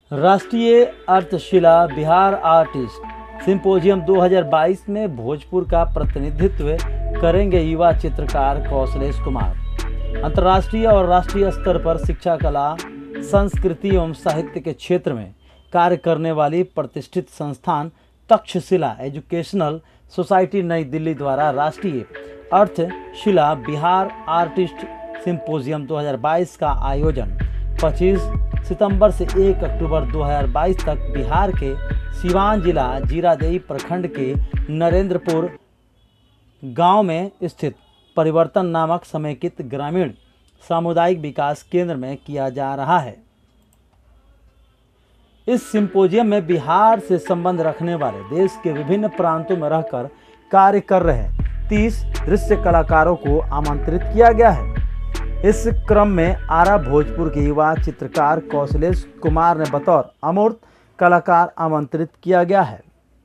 राष्ट्रीय अर्थशिला Bihar artist symposium 2022 में भोजपुर का प्रतिनिधित्व करेंगे युवा चित्रकार कौशलेश कुमार। अंतर्राष्ट्रीय और राष्ट्रीय स्तर पर शिक्षा, कला, संस्कृति एवं साहित्य के क्षेत्र में कार्य करने वाली प्रतिष्ठित संस्थान तक्षशिला एजुकेशनल सोसाइटी नई दिल्ली द्वारा राष्ट्रीय अर्थशिला बिहार आर्टिस्ट सिंपोजियम 2022 का आयोजन 25 सितंबर से 1 अक्टूबर 2022 तक बिहार के सीवान जिला जीरादेई प्रखंड के नरेंद्रपुर गांव में स्थित परिवर्तन नामक समेकित ग्रामीण सामुदायिक विकास केंद्र में किया जा रहा है। इस सिंपोजियम में बिहार से संबंध रखने वाले देश के विभिन्न प्रांतों में रहकर कार्य कर रहे 30 दृश्य कलाकारों को आमंत्रित किया गया है। इस क्रम में आरा भोजपुर के युवा चित्रकार कौशलेश कुमार ने बतौर अमूर्त कलाकार आमंत्रित किया गया है।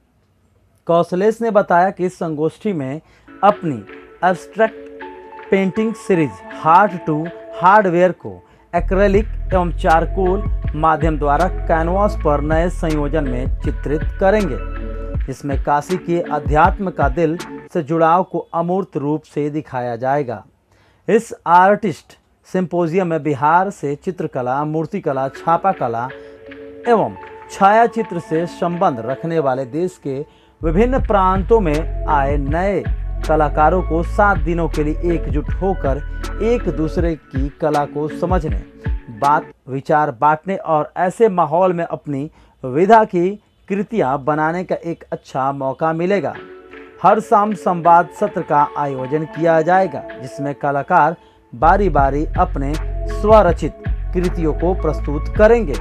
कौशलेश ने बताया कि इस संगोष्ठी में अपनी abstract painting series heart to hardware को एक्रेलिक एवं चारकोल माध्यम द्वारा कैनवास पर नए संयोजन में चित्रित करेंगे। इसमें काशी के अध्यात्म का दिल से जुड़ाव को अमूर्त रूप से दिखाया जाएगा। इस आर्टिस्ट सिंपोजियम में बिहार से चित्रकला, मूर्तिकला, छापा कला एवं छायाचित्र से संबंध रखने वाले देश के विभिन्न प्रांतों में आए नए कलाकारों को 7 दिनों के लिए एकजुट होकर एक दूसरे की कला को समझने, बात विचार बांटने और ऐसे माहौल में अपनी विधा की कृतियां बनाने का एक अच्छा मौका मिलेगा। हर शाम संवाद सत्र का आयोजन किया जाएगा, जिसमें कलाकार बारी बारी अपने स्वरचित कृतियों को प्रस्तुत करेंगे।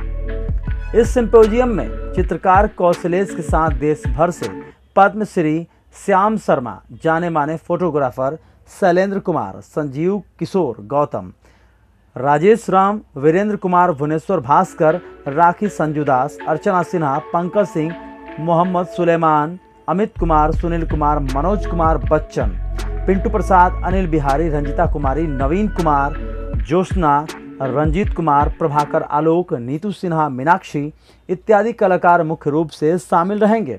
इस सिंपोजियम में चित्रकार कौशलेश के साथ देश भर से पद्मश्री श्याम शर्मा, जाने माने फोटोग्राफर शैलेंद्र कुमार, संजीव किशोर गौतम, राजेश राम, वीरेंद्र कुमार, भुवनेश्वर भास्कर, राखी संजुदास, अर्चना सिन्हा, पंकज सिंह, मोहम्मद सुलेमान, अमित कुमार, सुनील कुमार, मनोज कुमार बच्चन, पिंटू प्रसाद, अनिल बिहारी, रंजिता कुमारी, नवीन कुमार, जोशना, रंजीत कुमार, प्रभाकर आलोक, नीतू सिन्हा, मीनाक्षी इत्यादि कलाकार मुख्य रूप से शामिल रहेंगे।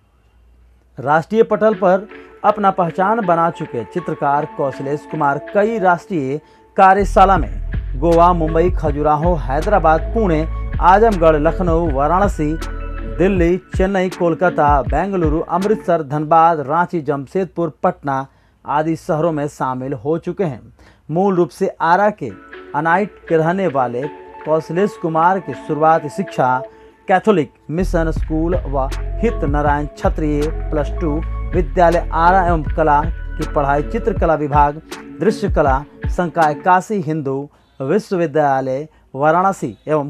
राष्ट्रीय पटल पर अपना पहचान बना चुके चित्रकार कौशलेश कुमार कई राष्ट्रीय कार्यशाला में गोवा, मुंबई, खजुराहो, हैदराबाद, पुणे, आजमगढ़, लखनऊ, वाराणसी, दिल्ली, चेन्नई, कोलकाता, बेंगलुरु, अमृतसर, धनबाद, रांची, जमशेदपुर, पटना आदि शहरों में शामिल हो चुके हैं। मूल रूप से आरा के अनाइट के रहने वाले कौशलेश कुमार की शुरुआती शिक्षा कैथोलिक मिशन स्कूल व हित नारायण क्षत्रिय +2 विद्यालय आरा एवं कला की पढ़ाई चित्रकला विभाग, दृश्य कला संकाय काशी हिंदू विश्वविद्यालय वाराणसी एवं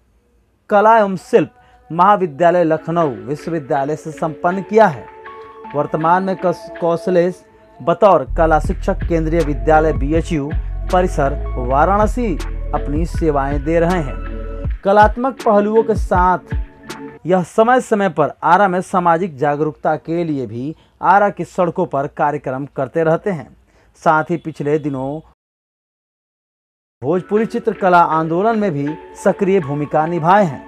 कला एवं शिल्प महाविद्यालय लखनऊ विश्वविद्यालय से संपन्न किया है। वर्तमान में कौशलेश बतौर कला शिक्षक केंद्रीय विद्यालय BHU परिसर वाराणसी अपनी सेवाएं दे रहे हैं। कलात्मक पहलुओं के साथ यह समय समय पर आरा में सामाजिक जागरूकता के लिए भी आरा की सड़कों पर कार्यक्रम करते रहते हैं। साथ ही पिछले दिनों भोजपुरी चित्रकला आंदोलन में भी सक्रिय भूमिका निभाए हैं।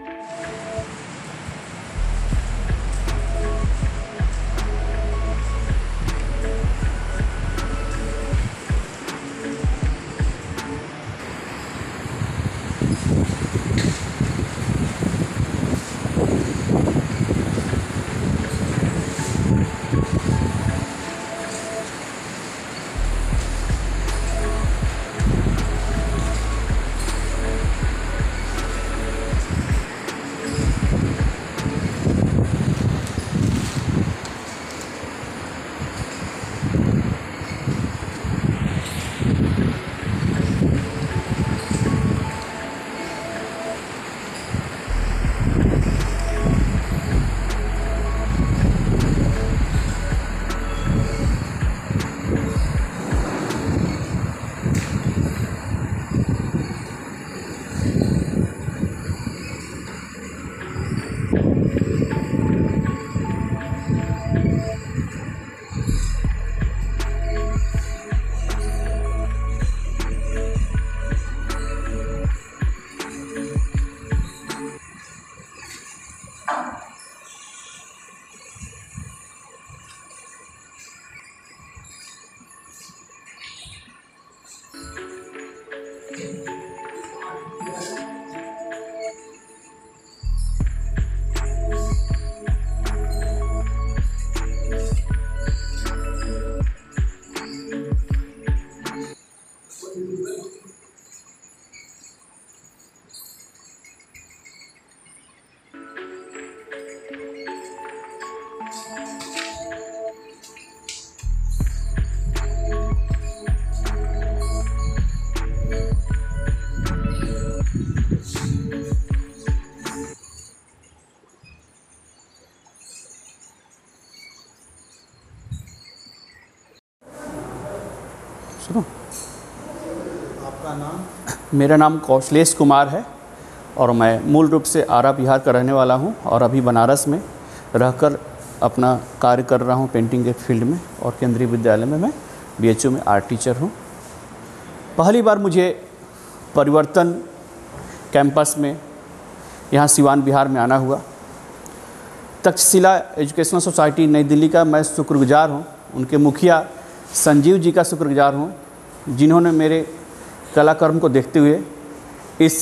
सुनो। आपका नाम? मेरा नाम कौशलेश कुमार है और मैं मूल रूप से आरा बिहार का रहने वाला हूं और अभी बनारस में रहकर अपना कार्य कर रहा हूं पेंटिंग के फील्ड में, और केंद्रीय विद्यालय में मैं BHU में आर्ट टीचर हूं। पहली बार मुझे परिवर्तन कैंपस में यहाँ सिवान बिहार में आना हुआ। तक्षशिला एजुकेशनल सोसाइटी नई दिल्ली का मैं शुक्रगुजार हूँ, उनके मुखिया संजीव जी का शुक्रगुजार हूँ, जिन्होंने मेरे कलाकर्म को देखते हुए इस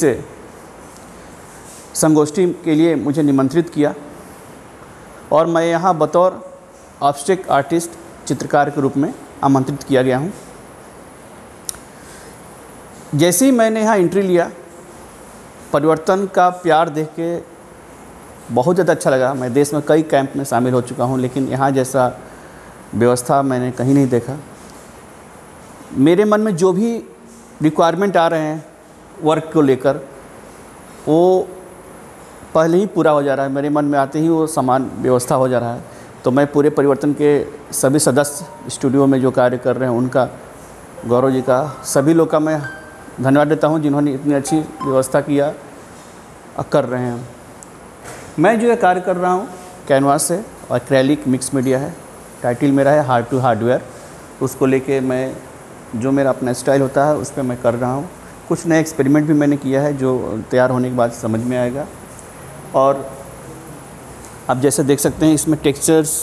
संगोष्ठी के लिए मुझे निमंत्रित किया और मैं यहाँ बतौर एब्स्ट्रैक्ट आर्टिस्ट चित्रकार के रूप में आमंत्रित किया गया हूँ। जैसे ही मैंने यहाँ एंट्री लिया, परिवर्तन का प्यार देख के बहुत ज़्यादा अच्छा लगा। मैं देश में कई कैंप में शामिल हो चुका हूँ, लेकिन यहाँ जैसा व्यवस्था मैंने कहीं नहीं देखा। मेरे मन में जो भी रिक्वायरमेंट आ रहे हैं वर्क को लेकर, वो पहले ही पूरा हो जा रहा है। मेरे मन में आते ही वो समान व्यवस्था हो जा रहा है। तो मैं पूरे परिवर्तन के सभी सदस्य स्टूडियो में जो कार्य कर रहे हैं उनका, गौरव जी का, सभी लोग का मैं धन्यवाद देता हूं, जिन्होंने इतनी अच्छी व्यवस्था किया कर रहे हैं। मैं जो ये कार्य कर रहा हूं कैनवास है और एक्रेलिक मिक्स मीडिया है। टाइटल मेरा है हार्ट टू हार्डवेयर। उसको लेके मैं जो मेरा अपना स्टाइल होता है उस पर मैं कर रहा हूँ। कुछ नए एक्सपेरिमेंट भी मैंने किया है जो तैयार होने के बाद समझ में आएगा। और आप जैसे देख सकते हैं इसमें टेक्सचर्स,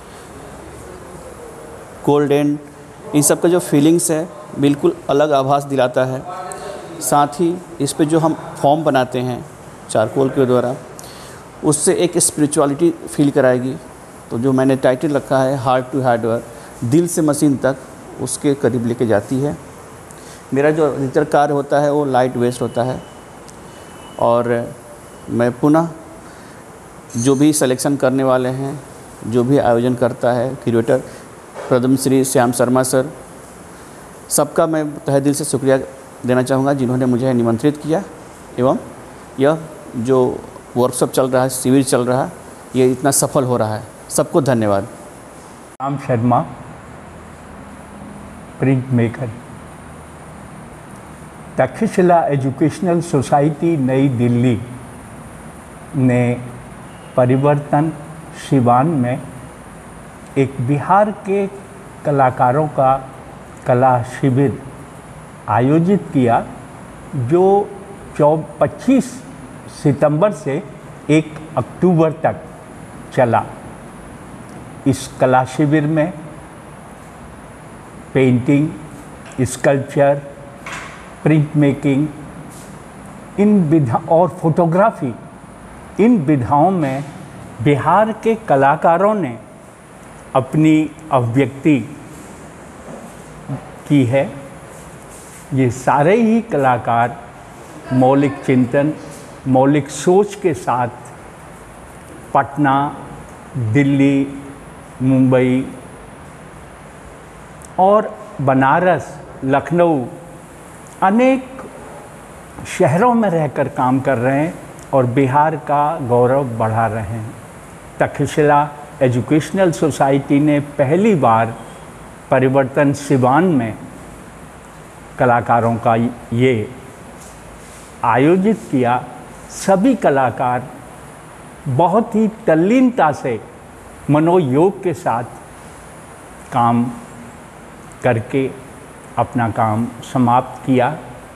गोल्डन, इन सब का जो फीलिंग्स है बिल्कुल अलग आभास दिलाता है। साथ ही इस पे जो हम फॉर्म बनाते हैं चारकोल के द्वारा, उससे एक स्पिरिचुअलिटी फील कराएगी। तो जो मैंने टाइटल रखा है हार्ट टू हार्डवेयर, दिल से मशीन तक, उसके करीब लेके जाती है। मेरा जो अधिकतर कार्य होता है वो लाइट वेस्ट होता है और मैं पुनः जो भी सिलेक्शन करने वाले हैं, जो भी आयोजन करता है, क्यूरेटर पद्म श्री श्याम शर्मा सर, सबका मैं तहे दिल से शुक्रिया देना चाहूँगा जिन्होंने मुझे निमंत्रित किया एवं यह जो वर्कशॉप चल रहा है, शिविर चल रहा है, ये इतना सफल हो रहा है। सबको धन्यवाद। Shyam Sharma, print maker. Takshashila educational society नई दिल्ली ने परिवर्तन सिवान में एक बिहार के कलाकारों का कला शिविर आयोजित किया, जो 25 सितंबर से 1 अक्टूबर तक चला। इस कला शिविर में पेंटिंग, स्कल्पचर, प्रिंट मेकिंग इन विधा और फोटोग्राफी, इन विधाओं में बिहार के कलाकारों ने अपनी अभिव्यक्ति की है। ये सारे ही कलाकार मौलिक चिंतन, मौलिक सोच के साथ पटना, दिल्ली, मुंबई और बनारस, लखनऊ अनेक शहरों में रहकर काम कर रहे हैं और बिहार का गौरव बढ़ा रहे हैं। तक्षशिला एजुकेशनल सोसाइटी ने पहली बार परिवर्तन सिवान में कलाकारों का ये आयोजित किया। सभी कलाकार बहुत ही तल्लीनता से मनोयोग के साथ काम करके अपना काम समाप्त किया।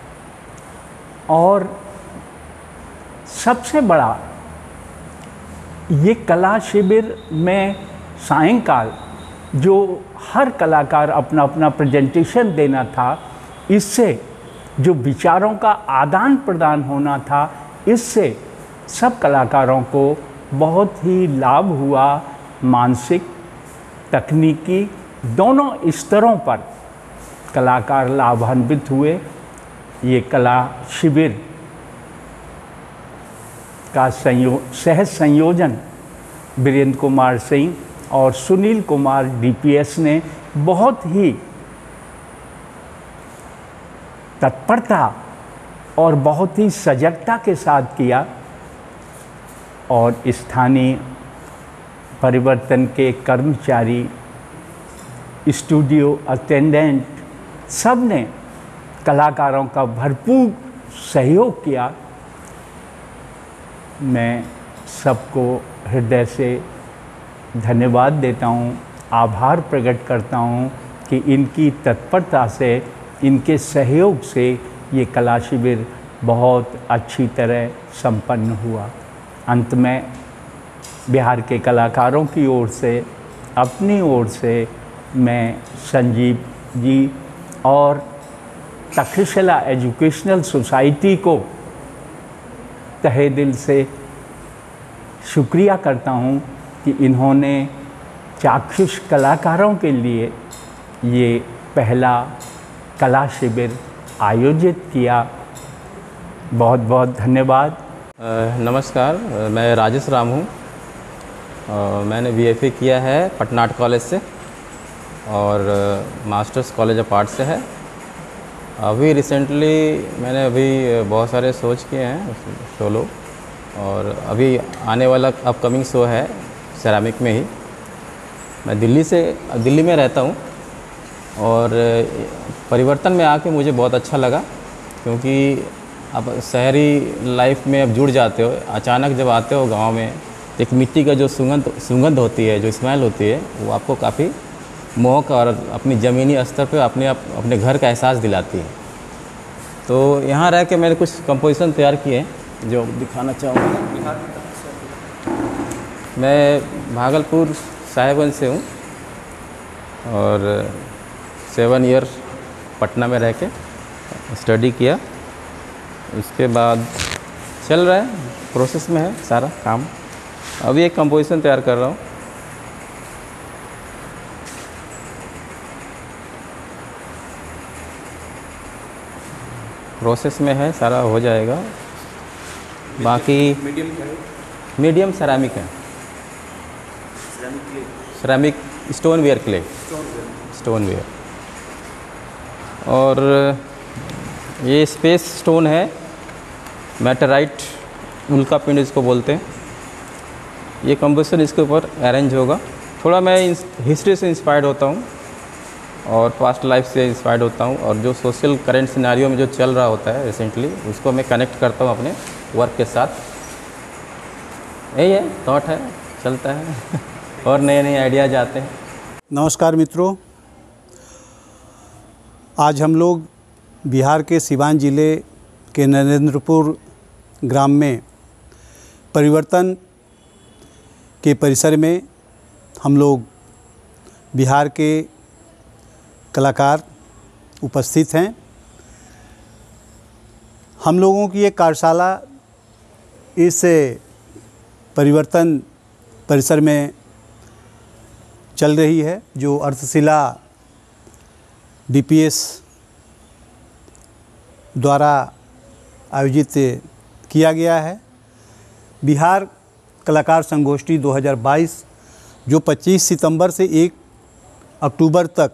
और सबसे बड़ा, ये कला शिविर में सायंकाल जो हर कलाकार अपना अपना प्रेजेंटेशन देना था, इससे जो विचारों का आदान प्रदान होना था, इससे सब कलाकारों को बहुत ही लाभ हुआ। मानसिक, तकनीकी दोनों स्तरों पर कलाकार लाभान्वित हुए। ये कला शिविर का सह संयोजन वीरेंद्र कुमार सिंह और सुनील कुमार DPS ने बहुत ही तत्परता और बहुत ही सजगता के साथ किया। और स्थानीय परिवर्तन के कर्मचारी, स्टूडियो अटेंडेंट सब ने कलाकारों का भरपूर सहयोग किया। मैं सबको हृदय से धन्यवाद देता हूँ, आभार प्रकट करता हूँ कि इनकी तत्परता से, इनके सहयोग से ये कला शिविर बहुत अच्छी तरह संपन्न हुआ। अंत में बिहार के कलाकारों की ओर से, अपनी ओर से मैं संजीव जी और तक्षशिला एजुकेशनल सोसाइटी को तहे दिल से शुक्रिया करता हूँ कि इन्होंने चाक्षुष कलाकारों के लिए ये पहला कला शिविर आयोजित किया। बहुत बहुत धन्यवाद। नमस्कार, मैं राजेश राम हूँ। मैंने बीएफए किया है पटना आर्ट कॉलेज से और मास्टर्स कॉलेज ऑफ आर्ट से है। अभी रिसेंटली मैंने बहुत सारे शोज किए हैं सोलो, और अभी आने वाला अपकमिंग शो है सेरामिक में ही। मैं दिल्ली में रहता हूँ और परिवर्तन में आके मुझे बहुत अच्छा लगा, क्योंकि अब शहरी लाइफ में अब जुड़ जाते हो। अचानक जब आते हो गांव में, एक मिट्टी का जो सुगंध होती है, जो स्मेल होती है, वो आपको काफ़ी मोहक और अपनी ज़मीनी स्तर पे अपने घर का एहसास दिलाती है। तो यहाँ रह के मैंने कुछ कंपोजिशन तैयार किए हैं जो दिखाना चाहूँगा। मैं भागलपुर साहेबगंज से हूँ और 7 ईयर पटना में रह के स्टडी किया। उसके बाद चल रहा है, प्रोसेस में है सारा काम। अभी एक कंपोजिशन तैयार कर रहा हूँ। प्रोसेस में है, सारा हो जाएगा। बाकी मीडियम सेरामिक है, ceramic stone ware clay, stone ware. और ये स्पेस स्टोन है, मेटेराइट, उल्का पिंड इसको बोलते हैं। ये कंपोजिशन इसके ऊपर अरेंज होगा। थोड़ा मैं हिस्ट्री से इंस्पायर्ड होता हूँ और पास्ट लाइफ से इंस्पायर्ड होता हूँ, और जो सोशल करंट सिनेरियो में जो चल रहा होता है रिसेंटली, उसको मैं कनेक्ट करता हूँ अपने वर्क के साथ। यही है, थॉट है, चलता है और नए नए आइडियाज आते हैं। नमस्कार मित्रों, आज हम लोग बिहार के सिवान ज़िले के नरेंद्रपुर ग्राम में परिवर्तन के परिसर में हम लोग बिहार के कलाकार उपस्थित हैं। हम लोगों की एक कार्यशाला इस परिवर्तन परिसर में चल रही है, जो अर्थशिला डीपीएस द्वारा आयोजित किया गया है। बिहार कलाकार संगोष्ठी 2022 जो 25 सितंबर से 1 अक्टूबर तक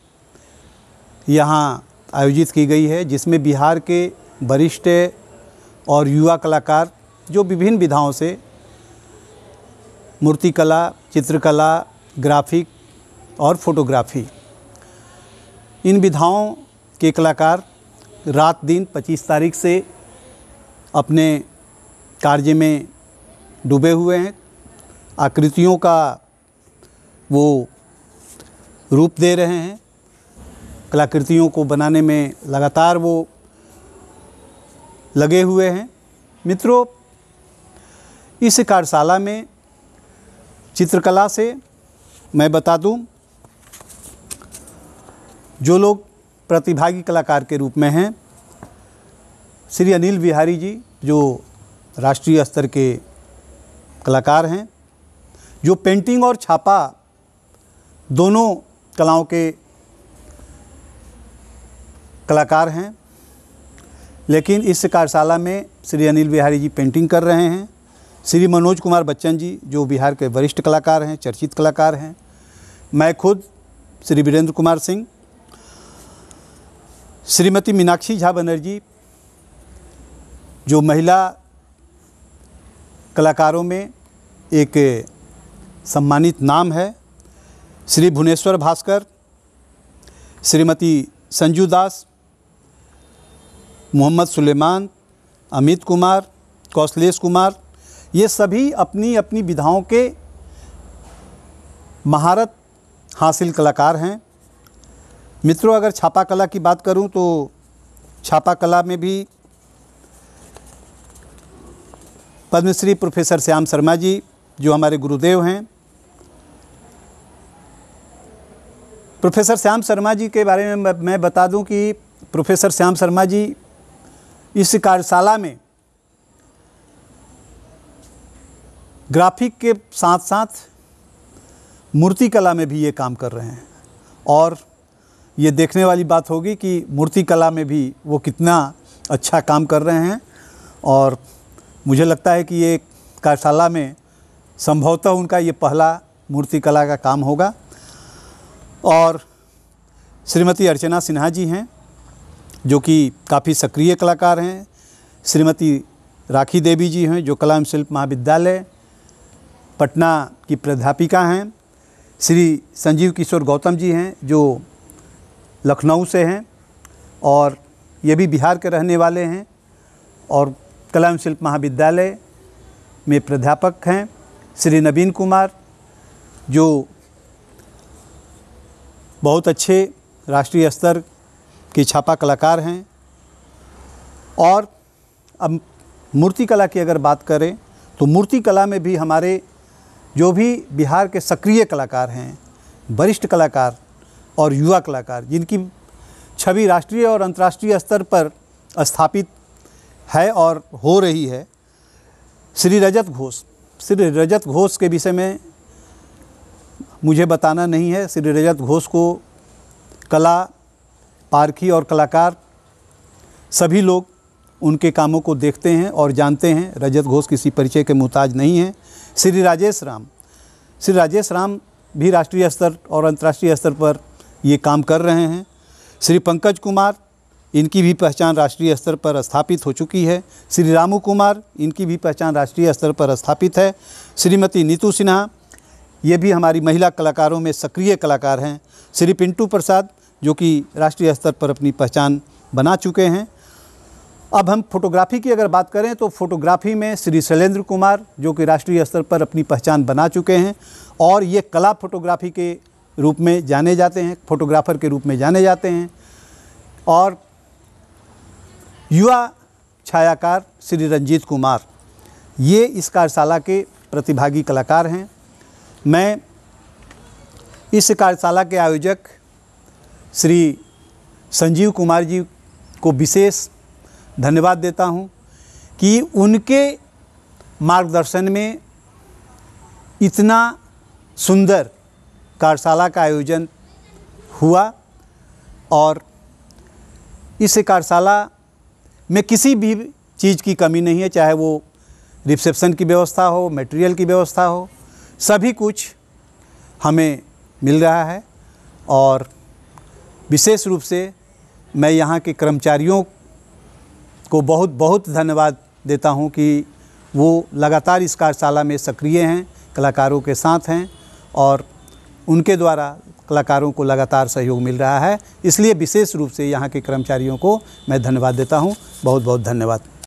यहाँ आयोजित की गई है, जिसमें बिहार के वरिष्ठ और युवा कलाकार जो विभिन्न विधाओं से मूर्तिकला, चित्रकला, ग्राफिक और फोटोग्राफी, इन विधाओं के कलाकार रात दिन 25 तारीख से अपने कार्य में डूबे हुए हैं। आकृतियों का वो रूप दे रहे हैं, कलाकृतियों को बनाने में लगातार वो लगे हुए हैं। मित्रों, इस कार्यशाला में चित्रकला से मैं बता दूं, जो लोग प्रतिभागी कलाकार के रूप में हैं, श्री अनिल बिहारी जी जो राष्ट्रीय स्तर के कलाकार हैं, जो पेंटिंग और छापा दोनों कलाओं के कलाकार हैं। लेकिन इस कार्यशाला में श्री अनिल बिहारी जी पेंटिंग कर रहे हैं। श्री मनोज कुमार बच्चन जी जो बिहार के वरिष्ठ कलाकार हैं, चर्चित कलाकार हैं। मैं खुद श्री वीरेंद्र कुमार सिंह, श्रीमती मीनाक्षी झा बनर्जी जो महिला कलाकारों में एक सम्मानित नाम है, श्री भुवनेश्वर भास्कर, श्रीमती संजू दास, मोहम्मद सुलेमान, अमित कुमार, कौशलेश कुमार, ये सभी अपनी अपनी विधाओं के महारत हासिल कलाकार हैं। मित्रों, अगर छापा कला की बात करूं तो छापा कला में भी पद्मश्री प्रोफेसर श्याम शर्मा जी जो हमारे गुरुदेव हैं, प्रोफेसर श्याम शर्मा जी के बारे में मैं बता दूं कि प्रोफेसर श्याम शर्मा जी इस कार्यशाला में ग्राफिक के साथ साथ मूर्ति कला में भी ये काम कर रहे हैं और ये देखने वाली बात होगी कि मूर्ति कला में भी वो कितना अच्छा काम कर रहे हैं। और मुझे लगता है कि ये कार्यशाला में संभवतः उनका ये पहला मूर्ति कला का काम होगा। और श्रीमती अर्चना सिन्हा जी हैं जो कि काफ़ी सक्रिय कलाकार हैं। श्रीमती राखी देवी जी हैं जो कला एवं शिल्प महाविद्यालय पटना की प्राध्यापिका हैं। श्री संजीव किशोर गौतम जी हैं जो लखनऊ से हैं और ये भी बिहार के रहने वाले हैं और कला एवं शिल्प महाविद्यालय में प्राध्यापक हैं। श्री नवीन कुमार जो बहुत अच्छे राष्ट्रीय स्तर के छापा कलाकार हैं। और अब मूर्ति कला की अगर बात करें तो मूर्ति कला में भी हमारे जो भी बिहार के सक्रिय कलाकार हैं, वरिष्ठ कलाकार और युवा कलाकार जिनकी छवि राष्ट्रीय और अंतर्राष्ट्रीय स्तर पर स्थापित है और हो रही है, श्री रजत घोष के विषय में मुझे बताना नहीं है। श्री रजत घोष को कला पारखी और कलाकार सभी लोग उनके कामों को देखते हैं और जानते हैं। रजत घोष किसी परिचय के मुहताज नहीं हैं। श्री राजेश राम भी राष्ट्रीय स्तर और अंतर्राष्ट्रीय स्तर पर ये काम कर रहे हैं। श्री पंकज कुमार, इनकी भी पहचान राष्ट्रीय स्तर पर स्थापित हो चुकी है। श्री रामू कुमार, इनकी भी पहचान राष्ट्रीय स्तर पर स्थापित है। श्रीमती नीतू सिन्हा, ये भी हमारी महिला कलाकारों में सक्रिय कलाकार हैं। श्री पिंटू प्रसाद जो कि राष्ट्रीय स्तर पर अपनी पहचान बना चुके हैं। अब हम फोटोग्राफी की अगर बात करें तो फोटोग्राफी में श्री शैलेंद्र कुमार जो कि राष्ट्रीय स्तर पर अपनी पहचान बना चुके हैं और ये कला फोटोग्राफी के रूप में जाने जाते हैं, फोटोग्राफर के रूप में जाने जाते हैं। और युवा छायाकार श्री रंजीत कुमार, ये इस कार्यशाला के प्रतिभागी कलाकार हैं। मैं इस कार्यशाला के आयोजक श्री संजीव कुमार जी को विशेष धन्यवाद देता हूं कि उनके मार्गदर्शन में इतना सुंदर कार्यशाला का आयोजन हुआ और इस कार्यशाला में किसी भी चीज़ की कमी नहीं है, चाहे वो रिसेप्शन की व्यवस्था हो, मटेरियल की व्यवस्था हो, सभी कुछ हमें मिल रहा है। और विशेष रूप से मैं यहाँ के कर्मचारियों को बहुत बहुत धन्यवाद देता हूँ कि वो लगातार इस कार्यशाला में सक्रिय हैं, कलाकारों के साथ हैं और उनके द्वारा कलाकारों को लगातार सहयोग मिल रहा है। इसलिए विशेष रूप से यहाँ के कर्मचारियों को मैं धन्यवाद देता हूँ। बहुत बहुत धन्यवाद।